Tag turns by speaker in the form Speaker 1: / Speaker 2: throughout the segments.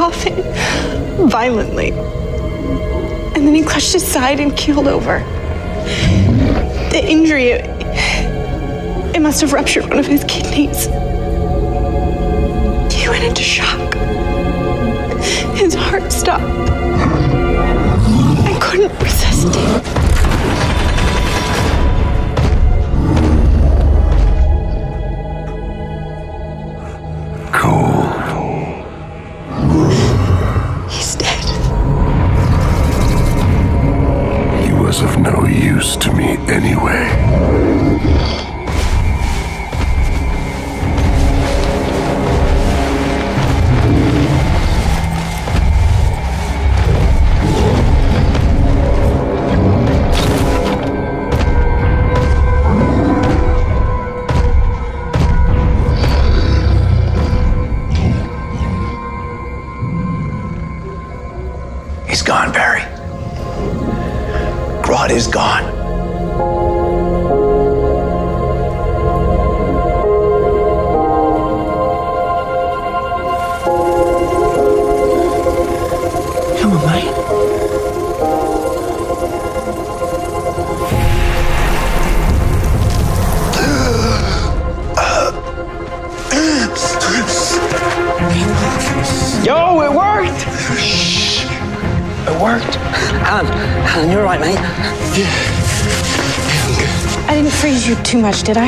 Speaker 1: coffin violently. And then he crushed his side and keeled over. The injury, it must have ruptured one of his kidneys. He went into shock. His heart stopped. I couldn't resist it. He's dead.
Speaker 2: He was of no use to me anyway.
Speaker 3: He's gone, Barry. Grodd is gone.
Speaker 4: Come on, mate.
Speaker 5: Yo, it worked!
Speaker 4: It worked. Alan, you're right, mate.
Speaker 1: I didn't freeze you too much, did I?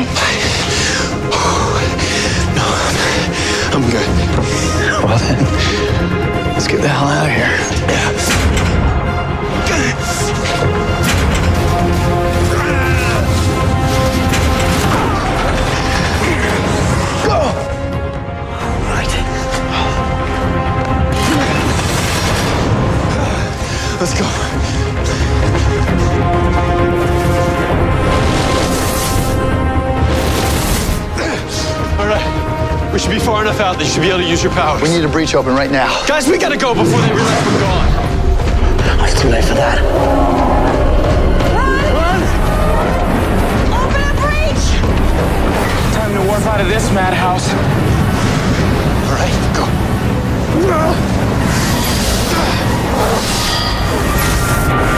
Speaker 3: No, I'm good.
Speaker 4: Well then, let's get the hell out of here.
Speaker 3: Go!
Speaker 4: Right.
Speaker 3: Let's go.
Speaker 6: All right. We should be far enough out that you should be able to use your powers.
Speaker 3: We need a breach open right now.
Speaker 6: Guys, we gotta go before they realize we're gone.
Speaker 4: Oh, it's too late for that.
Speaker 1: Open a breach!
Speaker 5: Time to warp out of this madhouse.
Speaker 3: All right, go.